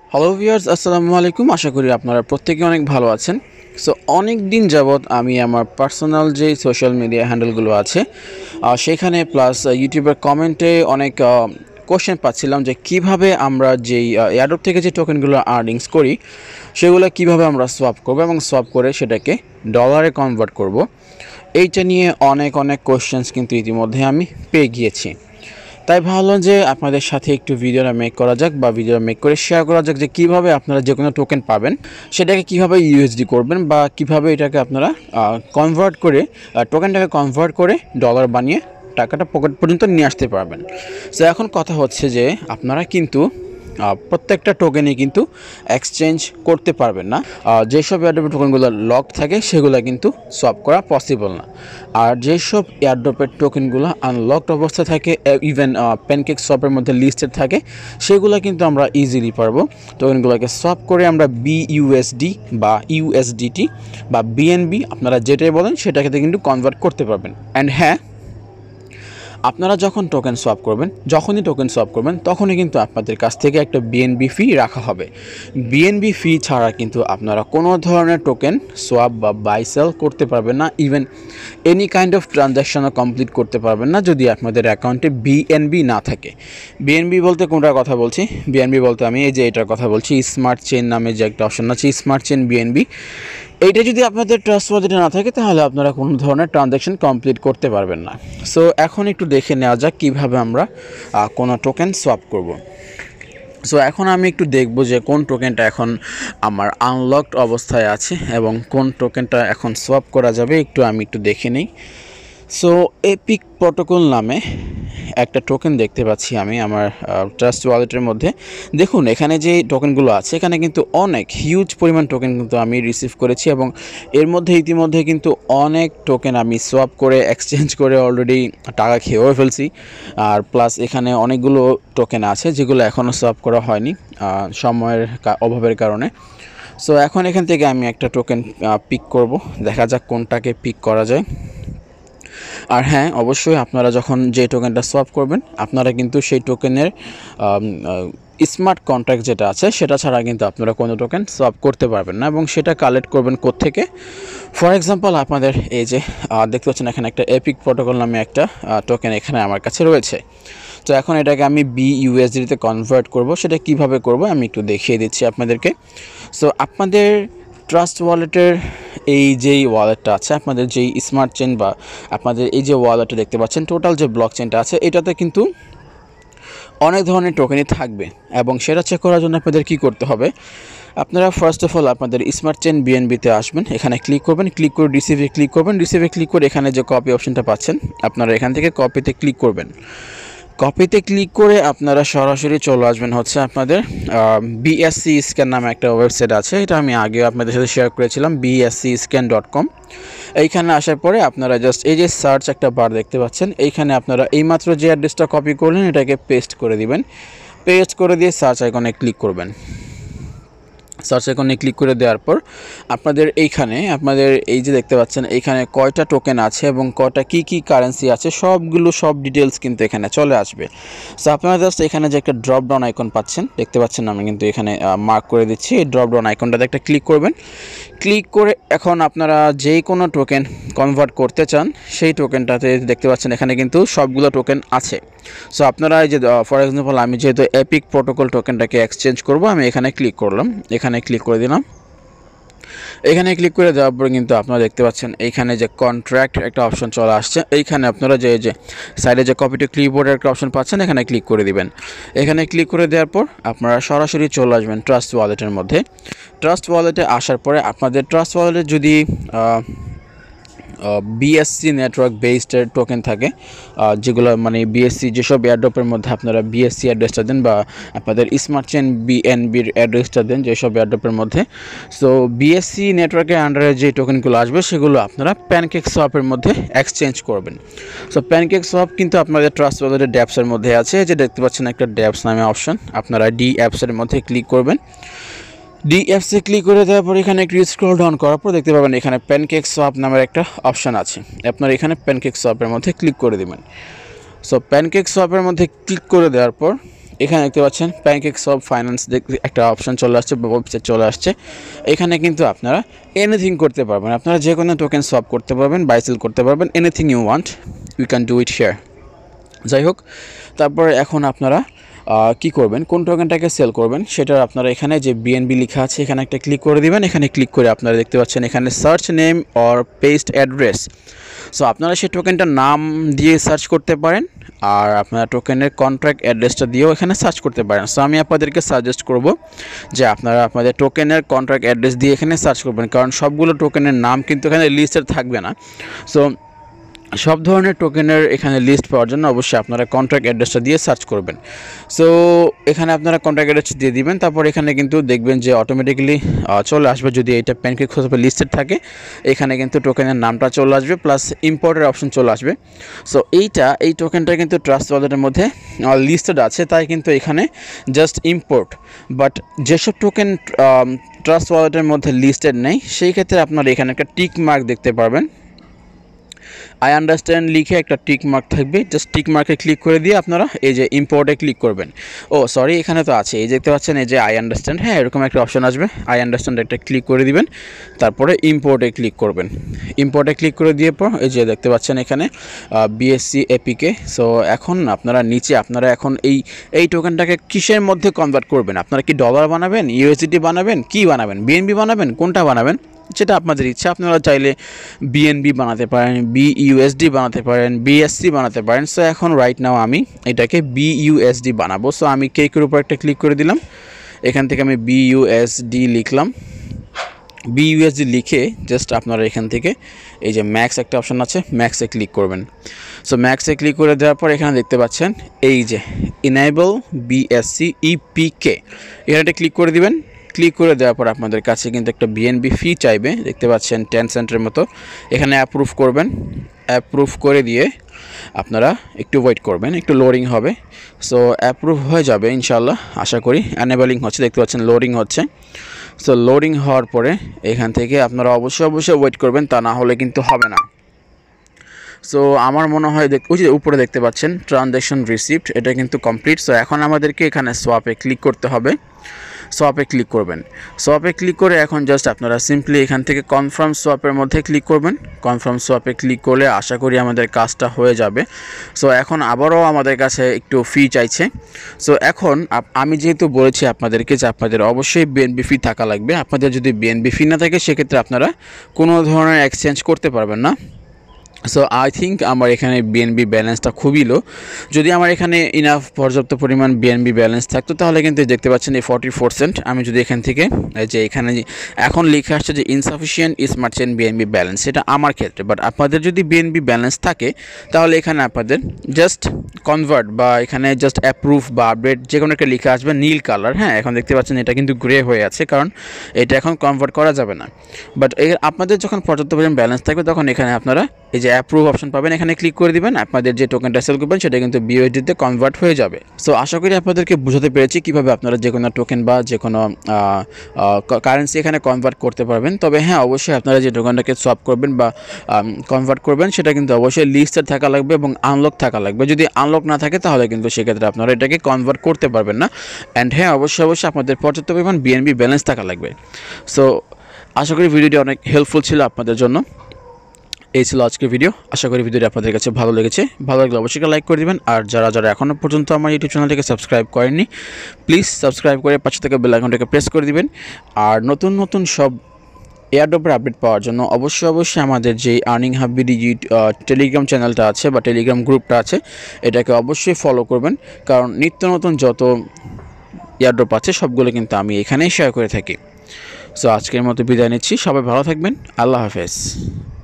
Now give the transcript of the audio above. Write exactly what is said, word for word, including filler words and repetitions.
Hello viewers, আসসালামু আলাইকুম। আশা করি আপনারা প্রত্যেকে অনেক ভালো আছেন। সো অনেক দিন যাবৎ আমি আমার পার্সোনাল যে সোশ্যাল মিডিয়া হ্যান্ডেলগুলো আছে সেখানে প্লাস ইউটিউবের কমেন্টে অনেক কোশ্চেন পাচ্ছিলাম যে কিভাবে আমরা যেই এয়ারড্রপ থেকে যে টোকেনগুলো আর্নিংস করি সেগুলো কিভাবে আমরা সোয়াপ করব এবং সোয়াপ করে সেটাকে ডলারে কনভার্ট করব। এইটা নিয়ে অনেক অনেক কোশ্চেন্স কিন্তু ইতিমধ্যে আমি পেয়ে গিয়েছি। তাই ভাবলাম যে আপনাদের সাথে একটু ভিডিওটা মেক করা যাক বা ভিডিওটা মেক করে শেয়ার করা যাক যে কীভাবে আপনারা যে কোনো টোকেন পাবেন সেটাকে কীভাবে ইউএসডি করবেন বা কীভাবে এটাকে আপনারা কনভার্ট করে টোকেনটাকে কনভার্ট করে ডলার বানিয়ে টাকাটা পকেট পর্যন্ত নিয়ে আসতে পারবেন। সো এখন কথা হচ্ছে যে আপনারা কিন্তু প্রত্যেকটা টোকেনই কিন্তু এক্সচেঞ্জ করতে পারবেন না। যেসব এয়ারড্রপের টোকেনগুলো লক থাকে সেগুলো কিন্তু সোয়াপ করা পসিবল না। আর যেসব এয়ারড্রপের টোকেনগুলো আনলকড অবস্থায় থাকে, ইভেন প্যানকেক সোয়াপের মধ্যে লিস্টেড থাকে, সেগুলো কিন্তু আমরা ইজিলি পারবো টোকেনগুলোকে সোয়াপ করে আমরা বিইউএসডি বা ইউএসডিটি বা বিএনবি আপনারা যেটাই বলেন সেটাকে কিন্তু কনভার্ট করতে পারবেন। অ্যান্ড হ্যাঁ, আপনারা যখন টোকেন সোয়াপ করবেন যখনই টোকেন সোয়াপ করবেন তখনই কিন্তু আপনাদের কাছ থেকে একটা বিএনবি ফি রাখা হবে। বিএনবি ফি ছাড়া কিন্তু আপনারা কোনো ধরনের টোকেন সোয়াপ বা বাই সেল করতে পারবেন না, ইভেন এনি কাইন্ড অফ ট্রানজ্যাকশনও কমপ্লিট করতে পারবেন না যদি আপনাদের অ্যাকাউন্টে বিএনবি না থাকে। বিএনবি বলতে কোনটার কথা বলছি? বিএনবি বলতে আমি এই যে এটার কথা বলছি, স্মার্ট চেইন নামে যে একটা অপশন আছে, স্মার্ট চেইন বিএনবি। এইটা যদি আপনাদের ট্রাস্ট ওয়ালেটে না থাকে তাহলে আপনারা কোনো ধরনের ট্রানজ্যাকশন কমপ্লিট করতে পারবেন না। সো এখন একটু দেখে নেওয়া যাক কীভাবে আমরা কোনো টোকেন সোয়াপ করব। সো এখন আমি একটু দেখব যে কোন টোকেনটা এখন আমার আনলকড অবস্থায় আছে এবং কোন টোকেনটা এখন সোয়াপ করা যাবে, একটু আমি একটু দেখে নিই। সো এপিক প্রোটোকল নামে একটা টোকেন দেখতে পাচ্ছি আমি আমার ট্রাস্ট ওয়ালেটের মধ্যে। দেখুন এখানে যে টোকেনগুলো আছে এখানে কিন্তু অনেক হিউজ পরিমাণ টোকেন কিন্তু আমি রিসিভ করেছি এবং এর মধ্যে ইতিমধ্যে কিন্তু অনেক টোকেন আমি সোয়াপ করে এক্সচেঞ্জ করে অলরেডি টাকা খেয়েও ফেলছি। আর প্লাস এখানে অনেকগুলো টোকেন আছে যেগুলো এখনও সোয়াপ করা হয়নি সময়ের অভাবের কারণে। সো এখন এখান থেকে আমি একটা টোকেন পিক করব, দেখা যাক কোনটাকে পিক করা যায়। আর হ্যাঁ, অবশ্যই আপনারা যখন যে টোকেনটা সোয়াপ করবেন আপনারা কিন্তু সেই টোকেনের স্মার্ট কন্ট্রাক্ট যেটা আছে সেটা ছাড়া কিন্তু আপনারা কোনো টোকেন সোয়াপ করতে পারবেন না এবং সেটা কালেক্ট করবেন কোত্থেকে। ফর এক্সাম্পল আপনাদের এই যে দেখতে পাচ্ছেন এখানে একটা এপিক প্রোটোকল নামে একটা টোকেন এখানে আমার কাছে রয়েছে। তো এখন এটাকে আমি বিইউএসডিতে কনভার্ট করব। সেটা কিভাবে করব আমি একটু দেখিয়ে দিচ্ছি আপনাদেরকে। সো আপনাদের ট্রাস্ট ওয়ালেটের এই যেই ওয়ালেটটা আছে, আপনাদের যেই স্মার্ট চেইন বা আপনাদের এই যে ওয়ালেটটা দেখতে পাচ্ছেন, টোটাল যে ব্লক চেইনটা আছে এটাতে কিন্তু অনেক ধরনের টোকেনই থাকবে এবং সেটা চেক করার জন্য আপনাদের কী করতে হবে, আপনারা ফার্স্ট অফ অল আপনাদের স্মার্ট চেইন বিএনবিতে আসবেন, এখানে ক্লিক করবেন, ক্লিক করে রিসিভে ক্লিক করবেন, রিসিভে ক্লিক করে এখানে যে কপি অপশনটা পাচ্ছেন আপনারা এখান থেকে কপিতে ক্লিক করবেন। কপিতে ক্লিক করে আপনারা সরাসরি চলে আসবেন হচ্ছে আপনাদের বিএসসি স্ক্যান নামে একটা ওয়েবসাইট আছে, এটা আমি আগেও আপনাদের সাথে শেয়ার করেছিলাম, বিএসসি স্ক্যান ডট কম। এইখানে আসার পরে আপনারা জাস্ট এই যে সার্চ একটা বার দেখতে পাচ্ছেন, এইখানে আপনারা এইমাত্র যে অ্যাড্রেসটা কপি করলেন এটাকে পেস্ট করে দিবেন। পেস্ট করে দিয়ে সার্চ আইকনে ক্লিক করবেন। সার্চ আইকনে ক্লিক করে দেওয়ার পর আপনাদের এইখানে আপনাদের এই যে দেখতে পাচ্ছেন এইখানে কয়টা টোকেন আছে এবং কয়টা কি কি কারেন্সি আছে সবগুলো সব ডিটেলস কিন্তু এখানে চলে আসবে। সো আপনারা জাস্ট এখানে যে একটা ড্রপ ডাউন আইকন পাচ্ছেন দেখতে পাচ্ছেন, আমি কিন্তু এখানে মার্ক করে দিচ্ছি, এই ড্রপ ডাউন আইকনটাতে একটা ক্লিক করবেন। ক্লিক করে এখন আপনারা যেই কোনো টোকেন কনভার্ট করতে চান সেই টোকেনটাতে দেখতে পাচ্ছেন এখানে কিন্তু সবগুলো টোকেন আছে। সো আপনারা এই যে ফর এক্সাম্পল আমি যেহেতু এপিক প্রোটোকল টোকেনটাকে এক্সচেঞ্জ করব, আমি এখানে ক্লিক করলাম, এখানে ক্লিক করে দিলাম। এখানে ক্লিক করে দেওয়ার পরে কিন্তু আপনারা দেখতে পাচ্ছেন এইখানে যে কন্ট্রাক্ট একটা অপশন চলে আসছে, এইখানে আপনারা যে যে সাইডে যে কপি টু ক্লিপবোর্ডের একটা অপশন পাচ্ছেন এখানে ক্লিক করে দিবেন। এখানে ক্লিক করে দেওয়ার পর আপনারা সরাসরি চলে আসবেন ট্রাস্ট ওয়ালেটের মধ্যে। ট্রাস্ট ওয়ালেটে আসার পরে আপনাদের ট্রাস্ট ওয়ালেটে যদি বিএসসি নেটওয়ার্ক বেসডের টোকেন থাকে, যেগুলো মানে বিএসসি যেসব এয়ারড্রপের মধ্যে আপনারা বিএসসি অ্যাড্রেসটা দেন বা আপনাদের স্মার্ট চেইন বিএনবির অ্যাড্রেসটা দেন যেসব এয়ারড্রপের মধ্যে, সো বিএসসি নেটওয়ার্কের আন্ডারে যে টোকেনগুলো আসবে সেগুলো আপনারা প্যানকেক সোয়াপের মধ্যে এক্সচেঞ্জ করবেন। সো প্যানকেক সোয়াপ কিন্তু আপনাদের ট্রাস্ট ওয়ালেটের ড্যাপসের মধ্যে আছে, যে দেখতে পাচ্ছেন একটা ড্যাপস নামে অপশন, আপনারা ডি অ্যাপসের মধ্যে ক্লিক করবেন। ডি অ্যাপসে ক্লিক করে দেওয়ার পর এখানে একটু স্ক্রল ডাউন করার পর দেখতে পাবেন এখানে প্যানকেক সোয়াপ নামের একটা অপশান আছে, আপনারা এখানে প্যানকেক সোয়াপের মধ্যে ক্লিক করে দেবেন। সো প্যানকেক সোয়াপের মধ্যে ক্লিক করে দেওয়ার পর এখানে দেখতে পাচ্ছেন প্যানকেক সব ফাইন্যান্স একটা অপশন চলে আসছে বা ওয়েবসাইট চলে আসছে। এখানে কিন্তু আপনারা এনিথিং করতে পারবেন, আপনারা যে কোনো টোকেন সব করতে পারবেন, বাই সেল করতে পারবেন, anything you want you can do it here. যাই হোক, তারপরে এখন আপনারা কি করবেন, কোন টোকেনটাকে সেল করবেন সেটা আপনারা এখানে যে বিএনবি লেখা আছে এখানে একটা ক্লিক করে দিবেন। এখানে ক্লিক করে আপনারা দেখতে পাচ্ছেন এখানে search name or paste address. So আপনারা সেই টোকেনটার নাম দিয়ে সার্চ করতে পারেন, আর আপনারা টোকেনের কন্ট্রাক্ট অ্যাড্রেসটা দিয়েও এখানে সার্চ করতে পারেন। সো আমি আপনাদেরকে সাজেস্ট করব যে আপনারা আপনাদের টোকেনের কন্ট্রাক্ট অ্যাড্রেস দিয়ে এখানে সার্চ করবেন, কারণ সবগুলো টোকেনের নাম কিন্তু এখানে লিস্টেড থাকবে না। সো সব ধরনের টোকেনের এখানে লিস্ট পাওয়ার জন্য অবশ্যই আপনারা কন্ট্রাক্ট অ্যাড্রেসটা দিয়ে সার্চ করবেন। সো এখানে আপনারা কন্ট্রাক্ট অ্যাড্রেস দিয়ে দিবেন, তারপর এখানে কিন্তু দেখবেন যে অটোমেটিক্যালি চলে আসবে, যদি এটা প্যানকেক হিসেবে লিস্টেড থাকে এখানে কিন্তু টোকেনের নামটা চলে আসবে, প্লাস ইম্পোর্টের অপশন চলে আসবে। সো এইটা এই টোকেনটা কিন্তু ট্রাস্ট ওয়ালেটের মধ্যে লিস্টেড আছে, তাই কিন্তু এখানে জাস্ট ইম্পোর্ট। বাট যেসব টোকেন ট্রাস্ট ওয়ালেটের মধ্যে লিস্টেড নেই সেই ক্ষেত্রে আপনারা এখানে একটা টিক মার্ক দেখতে পারবেন, আই আন্ডারস্ট্যান্ড লিখে একটা টিক মার্ক থাকবে, জাস্ট টিক মার্কে ক্লিক করে দিয়ে আপনারা এই যে ইম্পোর্টে ক্লিক করবেন। ও সরি, এখানে তো আছে, এই দেখতে পাচ্ছেন এই যে আই আন্ডারস্ট্যান্ড, হ্যাঁ এরকম একটা অপশন আসবে, আই আন্ডারস্ট্যান্ড একটা ক্লিক করে দিবেন, তারপরে ইম্পোর্টে ক্লিক করবেন। ইম্পোর্টে ক্লিক করে দিয়ে পর এই যে দেখতে পাচ্ছেন এখানে বিএসসি এপিকে। সো এখন আপনারা নিচে আপনারা এখন এই এই টোকেনটাকে কিসের মধ্যে কনভার্ট করবেন, আপনারা কি ডলার বানাবেন, ইউএসডিটি বানাবেন, কি বানাবেন, বিএনবি বানাবেন, কোনটা বানাবেন যেটা আপনাদের ইচ্ছা। আপনারা চাইলে বিএনবি বানাতে পারেন, বিইউএসডি বানাতে পারেন, বিএসসি বানাতে পারেন। সো এখন রাইট নাও আমি এটাকে বিইউএসডি বানাবো। সো আমি কেকের উপর একটা ক্লিক করে দিলাম, এখান থেকে আমি বিইউএসডি লিখলাম। বিইউএসডি লিখে জাস্ট আপনারা এখান থেকে এই যে ম্যাক্স একটা অপশন আছে, ম্যাক্সে ক্লিক করবেন। সো ম্যাক্সে ক্লিক করে দেওয়ার পর এখানে দেখতে পাচ্ছেন এই যে ইনেবল বিএসসি ইপিকে, এখানে ক্লিক করে দিবেন। ক্লিক করে দেওয়ার পর আপনাদের কাছে কিন্তু একটা বিএনবি ফি চাইবে, দেখতে পাচ্ছেন টেন সেন্টের মতো। এখানে অ্যাপ্রুভ করবেন, অ্যাপ্রুভ করে দিয়ে আপনারা একটু ওয়েট করবেন, একটু লোডিং হবে। সো অ্যাপ্রুভ হয়ে যাবে ইনশাল্লাহ, আশা করি। অ্যানেবলিং হচ্ছে, দেখতে পাচ্ছেন লোডিং হচ্ছে। সো লোডিং হওয়ার পরে এখান থেকে আপনারা অবশ্যই অবশ্যই ওয়েট করবেন, তা না হলে কিন্তু হবে না। সো আমার মনে হয় ওই যে উপরে দেখতে পাচ্ছেন ট্রানজ্যাকশন রিসিপ্ট, এটা কিন্তু কমপ্লিট। সো এখন আমাদেরকে এখানে সোয়াপে ক্লিক করতে হবে, সোয়াপে ক্লিক করবেন। সোয়াপে ক্লিক করে এখন জাস্ট আপনারা সিম্পলি এখান থেকে কনফার্ম সোয়াপের মধ্যে ক্লিক করবেন। কনফার্ম সোয়াপে ক্লিক করলে আশা করি আমাদের কাজটা হয়ে যাবে। সো এখন আবারও আমাদের কাছে একটু ফি চাইছে। সো এখন আমি যেহেতু বলেছি আপনাদেরকে যে আপনাদের অবশ্যই বিএনবি ফি থাকা লাগবে, আপনাদের যদি বিএনবি ফি না থাকে সেক্ষেত্রে আপনারা কোনো ধরনের এক্সচেঞ্জ করতে পারবেন না। সো আই থিঙ্ক আমার এখানে বিএনবি ব্যালেন্সটা খুবই লো। যদি আমার এখানে ইনাফ পর্যাপ্ত পরিমাণ বিএনবি ব্যালেন্স থাকতো তাহলে কিন্তু দেখতে পাচ্ছেন এই ফর্টি পার্সেন্ট। আমি যদি এখান থেকে যে এখানে এখন লিখে আসছে যে insufficient smart chain BNB balance, সেটা আমার ক্ষেত্রে। বাট আপনাদের যদি বিএনবি ব্যালেন্স থাকে তাহলে এখানে আপনাদের জাস্ট কনভার্ট বা এখানে জাস্ট অ্যাপ্রুভ বা আপডেট যে কোনো একটা লিখে আসবে নীল কালার। হ্যাঁ, এখন দেখতে পাচ্ছেন এটা কিন্তু গ্রে হয়ে আছে, কারণ এটা এখন কনভার্ট করা যাবে না। বাট আপনাদের যখন পর্যাপ্ত পরিমাণ ব্যালেন্স থাকবে তখন এখানে আপনারা এই যে অ্যাপ্রুভ অপশন পাবেন, এখানে ক্লিক করে দিবেন, আপনাদের যে টোকেনটা সেল করবেন সেটা কিন্তু বিইউএসডিতে কনভার্ট হয়ে যাবে। সো আশা করি আপনাদেরকে বোঝাতে পেরেছি কীভাবে আপনারা যে কোনো টোকেন বা যে কোনো কারেন্সি এখানে কনভার্ট করতে পারবেন। তবে হ্যাঁ, অবশ্যই আপনারা যে টোকেনটাকে সোয়াপ করবেন বা কনভার্ট করবেন সেটা কিন্তু অবশ্যই লিস্টেড থাকা লাগবে এবং আনলক থাকা লাগবে। যদি আনলক না থাকে তাহলে কিন্তু সেক্ষেত্রে আপনারা এটাকে কনভার্ট করতে পারবেন না। অ্যান্ড হ্যাঁ, অবশ্যই অবশ্যই আপনাদের পর্যাপ্ত পরিমাণ বিএনবি ব্যালেন্স থাকা লাগবে। সো আশা করি ভিডিওটি অনেক হেল্পফুল ছিল আপনাদের জন্য। এই ছিল আজকের ভিডিও। আশা করি ভিডিওটি আপনাদের কাছে ভালো লেগেছে। ভালো লাগলে অবশ্যই লাইক করে দিবেন। আর যারা যারা এখনও পর্যন্ত আমার ইউটিউব চ্যানেলটিকে সাবস্ক্রাইব করেননি, প্লিজ সাবস্ক্রাইব করে পাশে থেকে বেল আইকনটাকে প্রেস করে দিবেন। আর নতুন নতুন সব এয়ারড্রপের আপডেট পাওয়ার জন্য অবশ্যই অবশ্যই আমাদের যে আর্নিং হাব বিডি টেলিগ্রাম চ্যানেলটা আছে বা টেলিগ্রাম গ্রুপটা আছে এটাকে অবশ্যই ফলো করবেন, কারণ নিত্য নতুন যত এয়ারড্রপ আছে সবগুলো কিন্তু আমি এখানেই শেয়ার করে থাকি। সো আজকের মতো বিদায় নিচ্ছি, সবাই ভালো থাকবেন, আল্লাহ হাফেজ।